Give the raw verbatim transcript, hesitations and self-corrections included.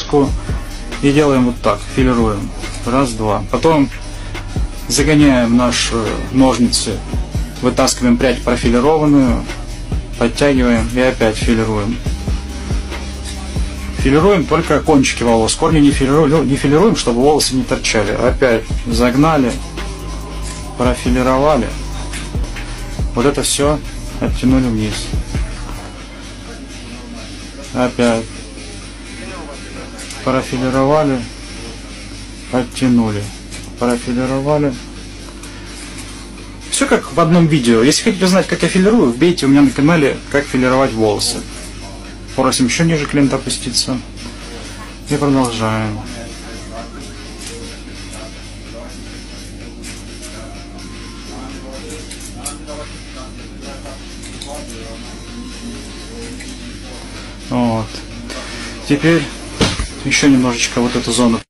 прядку и делаем вот так, филируем. Раз, два. Потом загоняем наши ножницы, вытаскиваем прядь профилированную, подтягиваем и опять филируем. Филируем только кончики волос, корни не филируем, не филируем, чтобы волосы не торчали. Опять загнали, профилировали. Вот это все оттянули вниз. Опять профилировали, оттянули, профилировали. Все как в одном видео. Если хотите узнать, как я филирую, вбейте у меня на канале, как филировать волосы. Просим еще ниже клиент опуститься. И продолжаем. Вот. Теперь еще немножечко вот эту зону